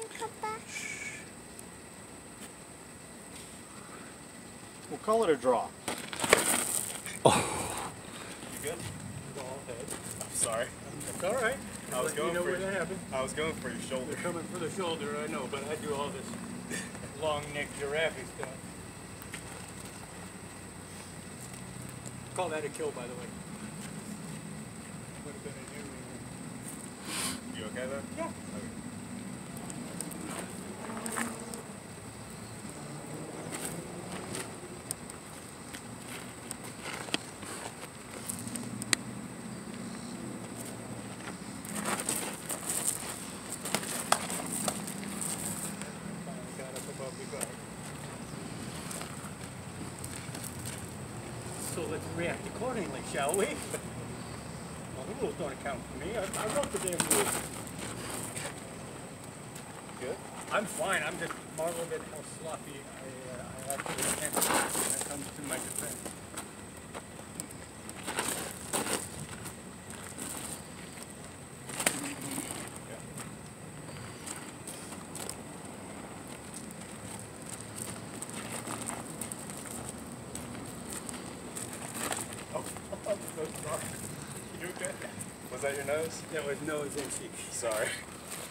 Papa? We'll call it a draw. Oh. You good? I'm sorry. It's all right. I was going for what happened. I was going for your shoulder. They're coming for the shoulder, I know, but I do all this long-necked giraffe stuff. Call that a kill, by the way. Would have been a new. You okay there? Yeah. Okay. So let's react accordingly, shall we? Well, the rules don't account for me. I wrote the damn rules. Good? I'm fine. I'm just marveling at how sloppy I actually am when it comes to my defense. You okay? Was that your nose? That was nose and cheek. Sorry.